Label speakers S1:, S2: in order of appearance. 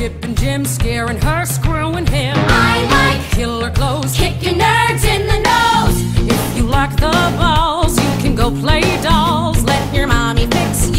S1: skipping gym, scaring her, screwing him.
S2: I like
S1: killer clothes,
S2: kicking nerds in the nose.
S1: If you like the balls, you can go play dolls. Let your mommy fix you